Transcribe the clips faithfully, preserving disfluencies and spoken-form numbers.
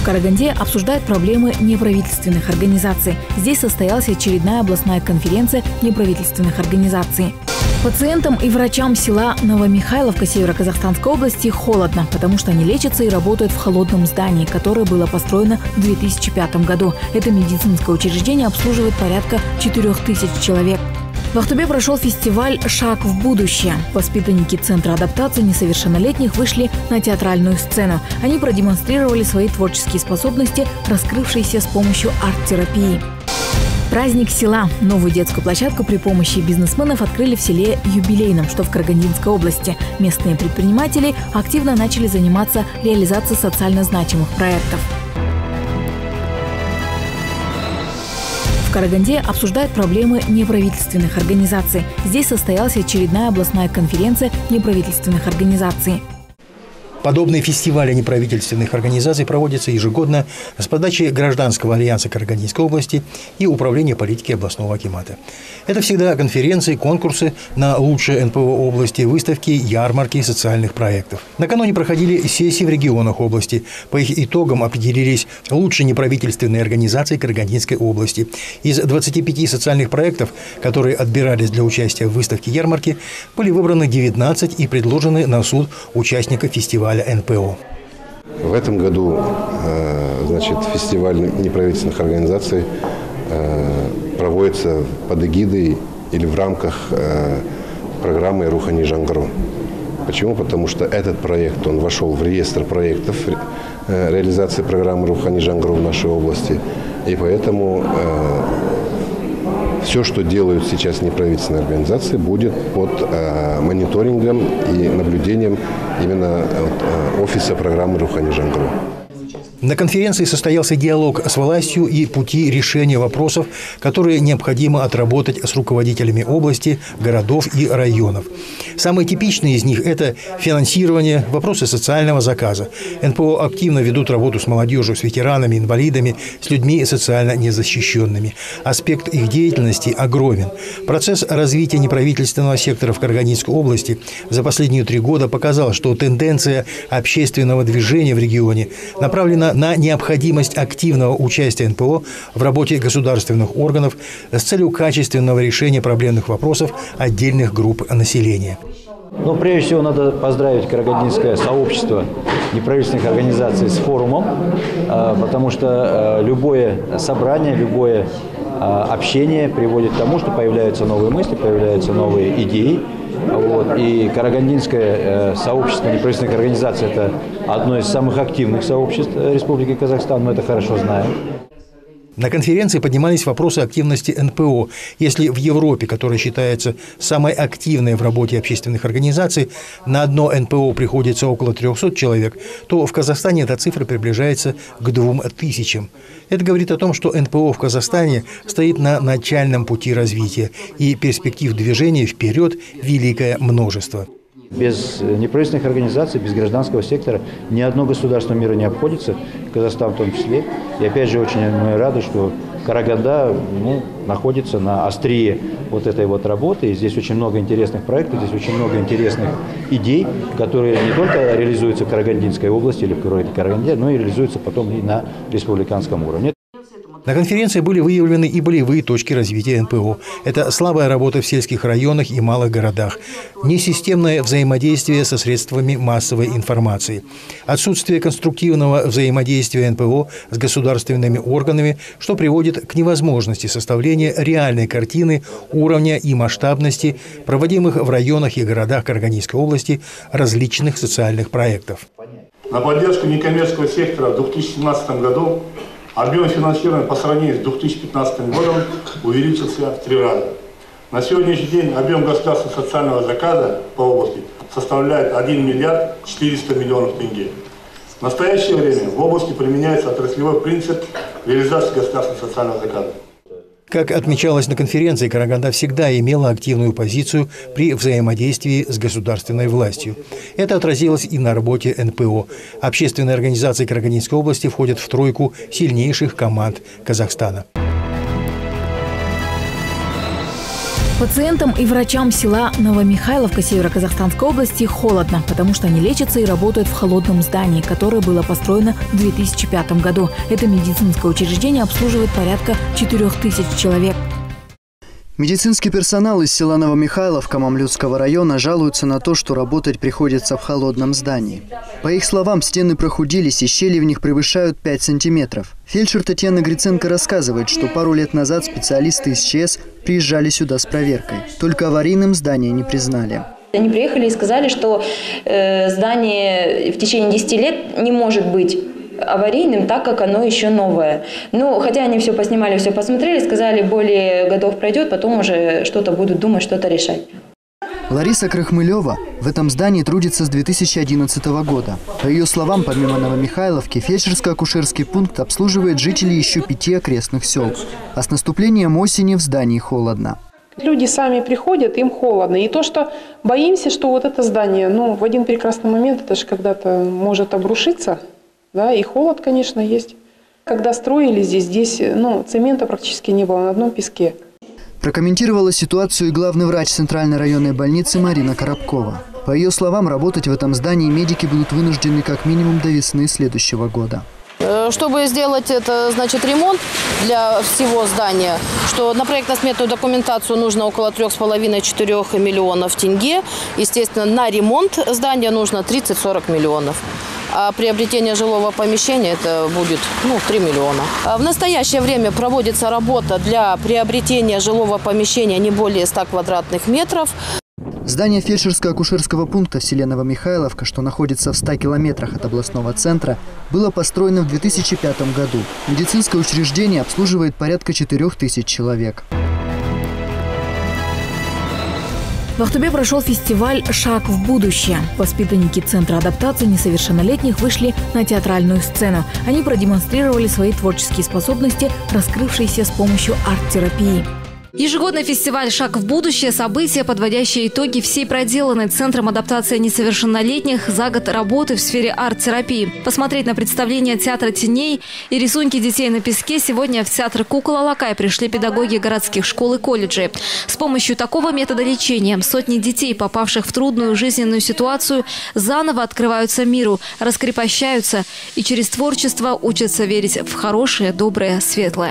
Караганде обсуждают проблемы неправительственных организаций. Здесь состоялась очередная областная конференция неправительственных организаций. Пациентам и врачам села Новомихайловка Северо-Казахстанской области холодно, потому что они лечатся и работают в холодном здании, которое было построено в две тысячи пятом году. Это медицинское учреждение обслуживает порядка четырёх тысяч человек. В Ахтубе прошел фестиваль «Шаг в будущее». Воспитанники Центра адаптации несовершеннолетних вышли на театральную сцену. Они продемонстрировали свои творческие способности, раскрывшиеся с помощью арт-терапии. Праздник села. Новую детскую площадку при помощи бизнесменов открыли в селе Юбилейном, что в Карагандинской области. Местные предприниматели активно начали заниматься реализацией социально значимых проектов. В Караганде обсуждают проблемы неправительственных организаций. Здесь состоялась очередная областная конференция неправительственных организаций. Подобные фестивали неправительственных организаций проводятся ежегодно с подачи Гражданского альянса Карагандинской области и Управления политики областного акимата. Это всегда конференции, конкурсы на лучшие эн пэ о области, выставки, ярмарки социальных проектов. Накануне проходили сессии в регионах области. По их итогам определились лучшие неправительственные организации Карагандинской области. Из двадцати пяти социальных проектов, которые отбирались для участия в выставке ярмарки, были выбраны девятнадцать и предложены на суд участников фестиваля эн пэ о. В этом году значит, фестиваль неправительственных организаций проводится под эгидой или в рамках программы «Рухани Жаңғыру». Почему? Потому что этот проект он вошел в реестр проектов реализации программы «Рухани Жаңғыру» в нашей области. И поэтому все, что делают сейчас неправительственные организации, будет под э, мониторингом и наблюдением именно э, офиса программы «Рухани Жаңғыру». На конференции состоялся диалог с властью и пути решения вопросов, которые необходимо отработать с руководителями области, городов и районов. Самые типичные из них – это финансирование, вопросы социального заказа. эн пэ о активно ведут работу с молодежью, с ветеранами, инвалидами, с людьми социально незащищенными. Аспект их деятельности огромен. Процесс развития неправительственного сектора в Карагандинской области за последние три года показал, что тенденция общественного движения в регионе направлена на необходимость активного участия эн пэ о в работе государственных органов с целью качественного решения проблемных вопросов отдельных групп населения. Ну, прежде всего, надо поздравить карагандинское сообщество неправительственных организаций с форумом, потому что любое собрание, любое общение приводит к тому, что появляются новые мысли, появляются новые идеи. Вот. И карагандинское сообщество неправительственных организаций – это одно из самых активных сообществ Республики Казахстан, мы это хорошо знаем. На конференции поднимались вопросы активности эн пэ о. Если в Европе, которая считается самой активной в работе общественных организаций, на одно эн пэ о приходится около трёхсот человек, то в Казахстане эта цифра приближается к двум тысячам. Это говорит о том, что эн пэ о в Казахстане стоит на начальном пути развития, и перспектив движения вперед великое множество. Без неправительственных организаций, без гражданского сектора ни одно государство мира не обходится, Казахстан в том числе. И опять же очень мы рады, что Караганда ну, находится на острие вот этой вот работы. И здесь очень много интересных проектов, здесь очень много интересных идей, которые не только реализуются в Карагандинской области или в городе Караганде, но и реализуются потом и на республиканском уровне. На конференции были выявлены и болевые точки развития эн пэ о. Это слабая работа в сельских районах и малых городах, несистемное взаимодействие со средствами массовой информации, отсутствие конструктивного взаимодействия эн пэ о с государственными органами, что приводит к невозможности составления реальной картины уровня и масштабности проводимых в районах и городах Карагандинской области различных социальных проектов. На поддержку некоммерческого сектора в две тысячи семнадцатом году объем финансирования по сравнению с две тысячи пятнадцатым годом увеличился в три раза. На сегодняшний день объем государственного социального заказа по области составляет один миллиард четыреста миллионов тенге. В настоящее время в области применяется отраслевой принцип реализации государственного социального заказа. Как отмечалось на конференции, Караганда всегда имела активную позицию при взаимодействии с государственной властью. Это отразилось и на работе эн пэ о. Общественные организации Карагандинской области входят в тройку сильнейших команд Казахстана. Пациентам и врачам села Новомихайловка Северо-Казахстанской области холодно, потому что они лечатся и работают в холодном здании, которое было построено в две тысячи пятом году. Это медицинское учреждение обслуживает порядка четырёх тысяч человек. Медицинский персонал из села Новомихайловка Мамлютского района жалуются на то, что работать приходится в холодном здании. По их словам, стены прохудились и щели в них превышают пять сантиметров. Фельдшер Татьяна Гриценко рассказывает, что пару лет назад специалисты из ЧС приезжали сюда с проверкой. Только аварийным здание не признали. Они приехали и сказали, что э, здание в течение десяти лет не может быть аварийным, так как оно еще новое. Ну, хотя они все поснимали, все посмотрели, сказали, более годов пройдет, потом уже что-то будут думать, что-то решать. Лариса Крахмылева в этом здании трудится с две тысячи одиннадцатого года. По ее словам, помимо Новомихайловки, фельдшерско-акушерский пункт обслуживает жителей еще пяти окрестных сел. А с наступлением осени в здании холодно. Люди сами приходят, им холодно. И то, что боимся, что вот это здание, ну, в один прекрасный момент, это же когда-то может обрушиться. Да, и холод, конечно, есть. Когда строили здесь, здесь ну, цемента практически не было, на одном песке. Прокомментировала ситуацию и главный врач Центральной районной больницы Марина Коробкова. По ее словам, работать в этом здании медики будут вынуждены как минимум до весны следующего года. Чтобы сделать это, значит, ремонт для всего здания, что на проектно-сметную документацию нужно около трёх с половиной — четырёх миллионов тенге. Естественно, на ремонт здания нужно тридцать-сорок миллионов. А приобретение жилого помещения это будет ну, три миллиона. В настоящее время проводится работа для приобретения жилого помещения не более ста квадратных метров. Здание фельдшерско-акушерского пункта в селе Новомихайловка, что находится в ста километрах от областного центра, было построено в две тысячи пятом году. Медицинское учреждение обслуживает порядка четырёх тысяч человек. В Ахтубе прошел фестиваль «Шаг в будущее». Воспитанники Центра адаптации несовершеннолетних вышли на театральную сцену. Они продемонстрировали свои творческие способности, раскрывшиеся с помощью арт-терапии. Ежегодный фестиваль «Шаг в будущее» – событие, подводящее итоги всей проделанной Центром адаптации несовершеннолетних за год работы в сфере арт-терапии. Посмотреть на представление театра теней и рисунки детей на песке сегодня в театр «Кукол Алакай» пришли педагоги городских школ и колледжей. С помощью такого метода лечения сотни детей, попавших в трудную жизненную ситуацию, заново открываются миру, раскрепощаются и через творчество учатся верить в хорошее, доброе, светлое.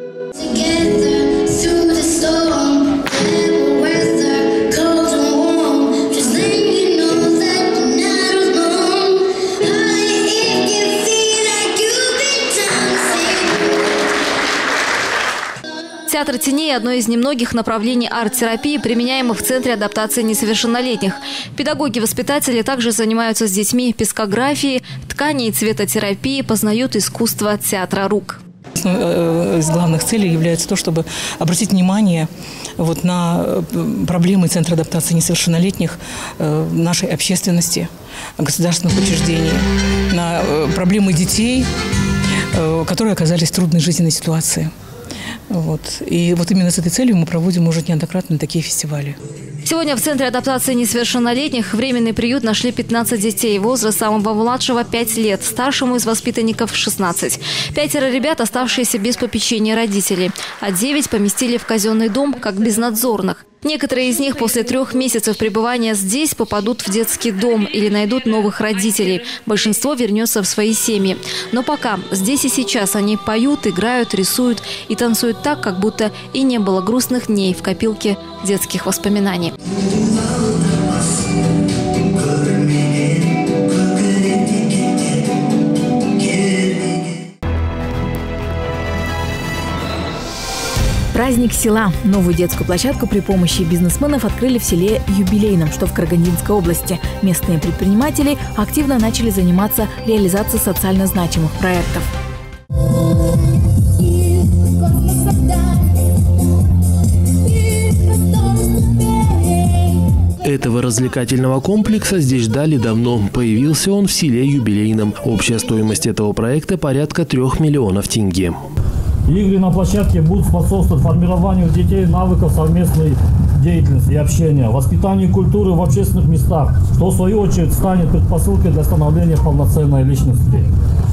Театр теней – одно из немногих направлений арт-терапии, применяемых в Центре адаптации несовершеннолетних. Педагоги-воспитатели также занимаются с детьми пескографией, ткани и цветотерапией, познают искусство театра рук. Из главных целей является то, чтобы обратить внимание вот на проблемы Центра адаптации несовершеннолетних нашей общественности, государственных учреждений, на проблемы детей, которые оказались в трудной жизненной ситуации. Вот. И вот именно с этой целью мы проводим уже неоднократно такие фестивали. Сегодня в Центре адаптации несовершеннолетних временный приют нашли пятнадцать детей. Возраст самого младшего – пять лет, старшему из воспитанников – шестнадцать. Пятеро ребят, оставшиеся без попечения родителей, а девять поместили в казенный дом как безнадзорных. Некоторые из них после трех месяцев пребывания здесь попадут в детский дом или найдут новых родителей. Большинство вернется в свои семьи. Но пока здесь и сейчас они поют, играют, рисуют и танцуют так, как будто и не было грустных дней в копилке детских воспоминаний. Праздник села. Новую детскую площадку при помощи бизнесменов открыли в селе Юбилейном, что в Карагандинской области. Местные предприниматели активно начали заниматься реализацией социально значимых проектов. Этого развлекательного комплекса здесь ждали давно. Появился он в селе Юбилейном. Общая стоимость этого проекта порядка трех миллионов тенге. Игры на площадке будут способствовать формированию детей навыков совместной деятельности и общения, воспитанию культуры в общественных местах, что в свою очередь станет предпосылкой для становления полноценной личности.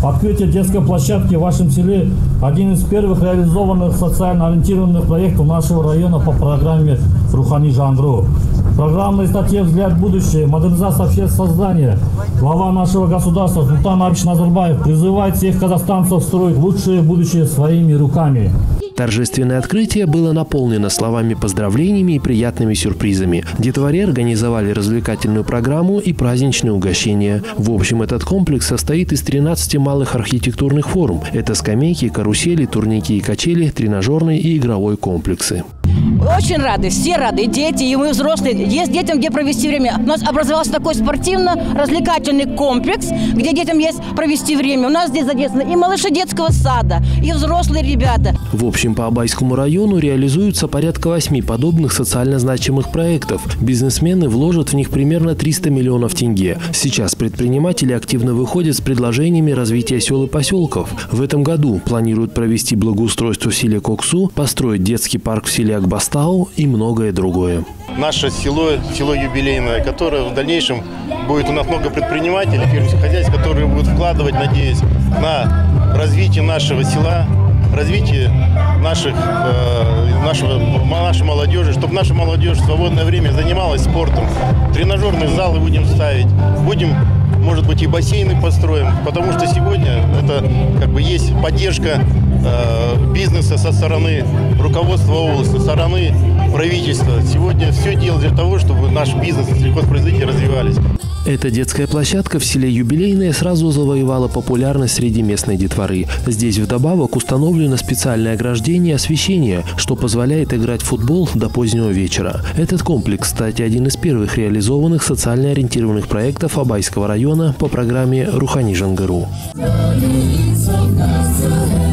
Открытие детской площадки в вашем селе – один из первых реализованных социально ориентированных проектов нашего района по программе «Рухани Жангру». В программной статье «Взгляд в будущее. Модернизация общественного создания» глава нашего государства Нурсултан Абишевич Назарбаев призывает всех казахстанцев строить лучшее будущее своими руками. Торжественное открытие было наполнено словами поздравлениями и приятными сюрпризами. Детворе организовали развлекательную программу и праздничные угощения. В общем, этот комплекс состоит из тринадцати малых архитектурных форм. Это скамейки, карусели, турники и качели, тренажерные и игровой комплексы. Очень рады, все рады, и дети, и мы взрослые. Есть детям где провести время. У нас образовался такой спортивно-развлекательный комплекс, где детям есть провести время. У нас здесь задействованы и малыши детского сада, и взрослые ребята. В общем, по Абайскому району реализуются порядка восьми подобных социально значимых проектов. Бизнесмены вложат в них примерно триста миллионов тенге. Сейчас предприниматели активно выходят с предложениями развития сел и поселков. В этом году планируют провести благоустройство в селе Коксу, построить детский парк в селе Акбастау и многое другое. Наше село, село юбилейное, которое в дальнейшем будет у нас много предпринимателей, фермерских хозяйств, которые будут вкладывать, надеюсь, на развитие нашего села, развитие наших, э, нашего, нашей молодежи, чтобы наша молодежь в свободное время занималась спортом. Тренажерные залы будем ставить, будем, может быть, и бассейны построим, потому что сегодня это как бы есть поддержка э, бизнеса со стороны руководства области, со стороны правительства. Сегодня все делают для того, чтобы наш бизнес и сельхозпроизводители развивались. Эта детская площадка в селе Юбилейное сразу завоевала популярность среди местной детворы. Здесь вдобавок установлено специальное ограждение и освещение, что позволяет играть в футбол до позднего вечера. Этот комплекс, кстати, один из первых реализованных социально ориентированных проектов Абайского района по программе «Рухани Жангру».